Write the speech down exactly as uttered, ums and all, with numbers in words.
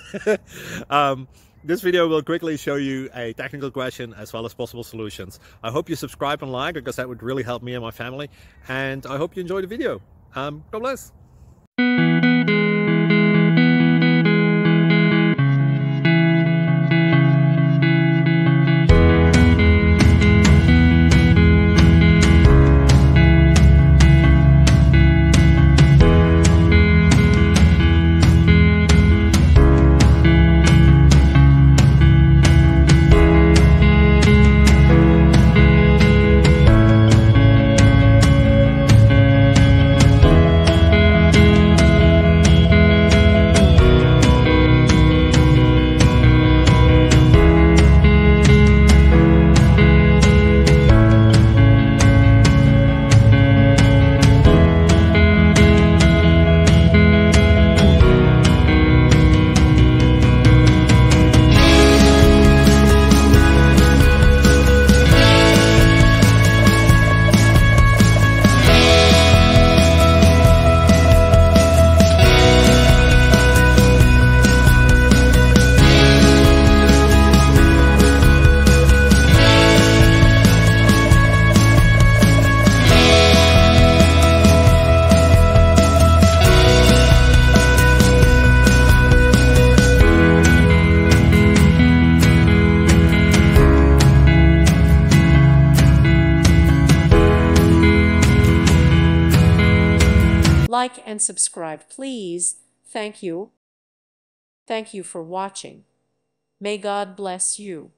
um, this video will quickly show you a technical question as well as possible solutions. I hope you subscribe and like, because that would really help me and my family. And I hope you enjoy the video. Um, God bless. Like and subscribe, please. Thank you. Thank you for watching. May God bless you.